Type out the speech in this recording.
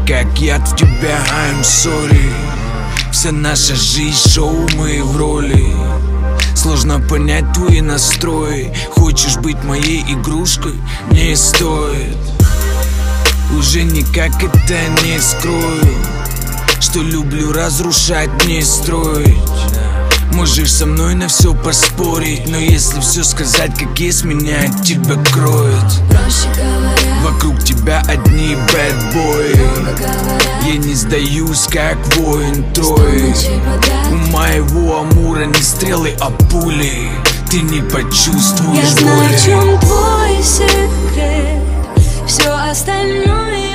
как яд в тебя, I'm sorry. Вся наша жизнь шоу, мы в роли. Сложно понять твои настрои. Хочешь быть моей игрушкой? Не стоит. Уже никак это не скрою, что люблю разрушать, не строить. Можешь со мной на все поспорить, но если все сказать, как есть, меня от тебя кроет. Вокруг тебя одни бэдбои. Я не сдаюсь, как воин Трои. У моего Амура не стрелы, а пули. Ты не почувствуешь боли. Я знаю, в чем твой секрет. Все остальное